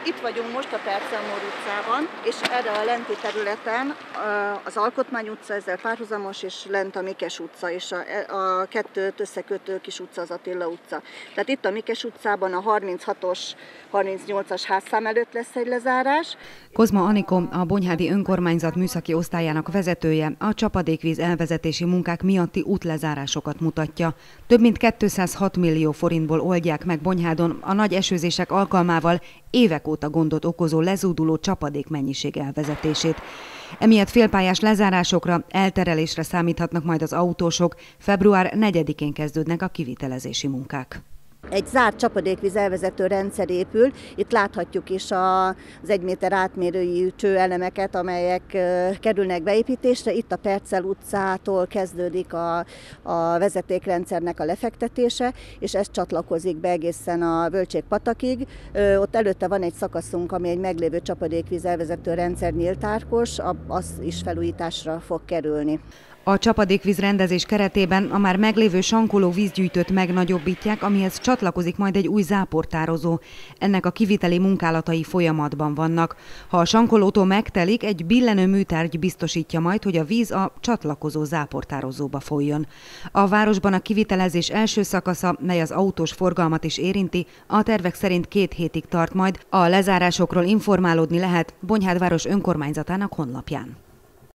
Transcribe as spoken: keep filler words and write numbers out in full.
Itt vagyunk most a Percelmór utcában, és erre a lenti területen az Alkotmány utca ezzel párhuzamos, és lent a Mikes utca, és a, a kettőt összekötő kis utca az Attila utca. Tehát itt a Mikes utcában a harminchatos, harmincnyolcas házszám előtt lesz egy lezárás. Kozma Anikó, a Bonyhádi Önkormányzat műszaki osztályának vezetője, a csapadékvíz elvezetési munkák miatti útlezárásokat mutatja. Több mint kétszázhat millió forintból oldják meg Bonyhádon a nagy esőzések alkalmával évek óta gondot okozó lezúduló csapadékmennyiség elvezetését. Emiatt félpályás lezárásokra, elterelésre számíthatnak majd az autósok, február negyedikén kezdődnek a kivitelezési munkák. Egy zárt csapadékvíz elvezető rendszer épül, itt láthatjuk is az egy méter átmérőjű csőelemeket, amelyek kerülnek beépítésre. Itt a Percel utcától kezdődik a, a vezetékrendszernek a lefektetése, és ez csatlakozik be egészen a Völgységpatakig. Ott előtte van egy szakaszunk, ami egy meglévő csapadékvíz elvezető rendszer nyíltárkos, az is felújításra fog kerülni. A csapadékvíz rendezés keretében a már meglévő sankoló vízgyűjtőt megnagyobbítják, amihez csatlakozik majd egy új záportározó. Ennek a kiviteli munkálatai folyamatban vannak. Ha a sankolótól megtelik, egy billenő műtárgy biztosítja majd, hogy a víz a csatlakozó záportározóba folyjon. A városban a kivitelezés első szakasza, mely az autós forgalmat is érinti, a tervek szerint két hétig tart majd. A lezárásokról informálódni lehet Bonyhád város önkormányzatának honlapján.